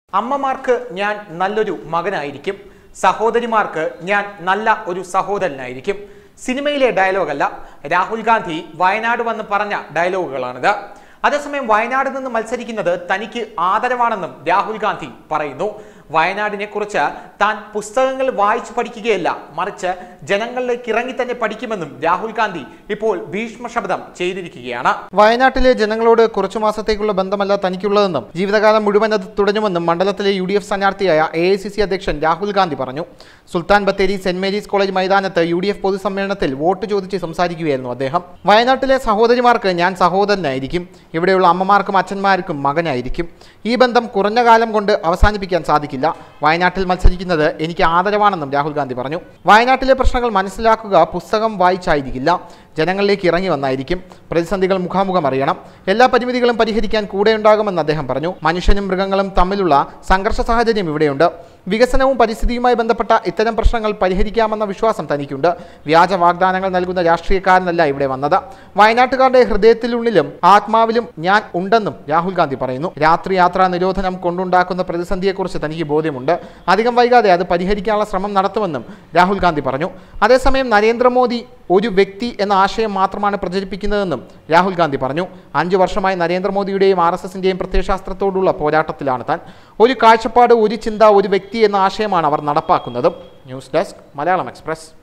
അമ്മമാർക്ക് ഞാൻ നല്ലൊരു മകനായിരിക്കും, സഹോദരിമാർക്ക് ഞാൻ നല്ല ഒരു സഹോദരനായിരിക്കും. സിനിമയിലെ ഡയലോഗല്ല, രാഹുൽ ഗാന്ധി വയനാട് വന്ന് പറഞ്ഞ ഡയലോഗുകളാണിത്. അതേസമയം വയനാട് നിന്ന് മത്സരിക്കുന്നത് തനിക്ക് ആദരവാണെന്നും രാഹുൽ ഗാന്ധി പറയുന്നു. വയനാടിനെ കുറിച്ച് താൻ പുസ്തകങ്ങൾ വായിച്ചു പഠിക്കുകയല്ല, മറിച്ച് ജനങ്ങളിലേക്ക് ഇറങ്ങി തന്നെ പഠിക്കുമെന്നും രാഹുൽ ഗാന്ധി ഇപ്പോൾ ഭീഷ്മ ശബ്ദം ചെയ്തിരിക്കുകയാണ്. വയനാട്ടിലെ ജനങ്ങളോട് കുറച്ചു മാസത്തേക്കുള്ള ബന്ധമല്ല തനിക്കുള്ളതെന്നും ജീവിതകാലം മുഴുവൻ അത് തുടരുമെന്നും മണ്ഡലത്തിലെ UDF സ്ഥാനാർത്ഥിയായ AICC അധ്യക്ഷൻ രാഹുൽ ഗാന്ധി പറഞ്ഞു. Sultan Bathery Saint Mary's College മൈതാനത്ത് UDF പൊതുസമ്മേളനത്തിൽ വോട്ട് ചോദിച്ച് സംസാരിക്കുകയായിരുന്നു അദ്ദേഹം. വയനാട്ടിലെ സഹോദരിമാർക്ക് ഞാൻ സഹോദരനായിരിക്കും, ഇവിടെയുള്ള അമ്മമാർക്കും അച്ഛന്മാർക്കും മകനായിരിക്കും. ഈ ബന്ധം കുറഞ്ഞ കാലം കൊണ്ട് അവസാനിപ്പിക്കാൻ സാധിക്കില്ല. വയനാട്ടിൽ മത്സരിക്കുന്നത് എനിക്ക് ആദരവാണെന്നും രാഹുൽ ഗാന്ധി പറഞ്ഞു. വയനാട്ടിലെ പ്രശ്നങ്ങൾ മനസ്സിലാക്കുക പുസ്തകം വായിച്ചായിരിക്കില്ല, ജനങ്ങളിലേക്ക് ഇറങ്ങി വന്നായിരിക്കും. പ്രതിസന്ധികൾ മുഖാമുഖം അറിയണം. എല്ലാ പരിമിതികളും പരിഹരിക്കാൻ കൂടെയുണ്ടാകുമെന്ന് അദ്ദേഹം പറഞ്ഞു. മനുഷ്യനും മൃഗങ്ങളും തമ്മിലുള്ള സംഘർഷ സാഹചര്യം ഇവിടെയുണ്ട്. വികസനവും പരിസ്ഥിതിയുമായി ബന്ധപ്പെട്ട ഇത്തരം പ്രശ്നങ്ങൾ പരിഹരിക്കാമെന്ന വിശ്വാസം തനിക്കുണ്ട്. വ്യാജ വാഗ്ദാനങ്ങൾ നൽകുന്ന രാഷ്ട്രീയക്കാരനല്ല ഇവിടെ വന്നത്. വയനാട്ടുകാരുടെ ഹൃദയത്തിലുള്ളിലും ആത്മാവിലും ഞാൻ ഉണ്ടെന്നും രാഹുൽ ഗാന്ധി പറയുന്നു. രാത്രി യാത്രാ നിരോധനം കൊണ്ടുണ്ടാക്കുന്ന പ്രതിസന്ധിയെക്കുറിച്ച് തനിക്ക് ബോധ്യമുണ്ട്. അധികം വൈകാതെ അത് പരിഹരിക്കാനുള്ള ശ്രമം നടത്തുമെന്നും രാഹുൽ ഗാന്ധി പറഞ്ഞു. അതേസമയം നരേന്ദ്രമോദി ഒരു വ്യക്തി എന്ന ആശയം മാത്രമാണ് പ്രചരിപ്പിക്കുന്നതെന്നും രാഹുൽ ഗാന്ധി പറഞ്ഞു. 5 വർഷമായി നരേന്ദ്രമോദിയുടെയും RSSന്റെയും പ്രത്യയശാസ്ത്രത്തോടുള്ള പോരാട്ടത്തിലാണ് താൻ. ഒരു കാഴ്ചപ്പാട്, ഒരു ചിന്ത, ഒരു വ്യക്തി എന്ന ആശയമാണ് അവർ നടപ്പാക്കുന്നത്. News desk, Malayalam express.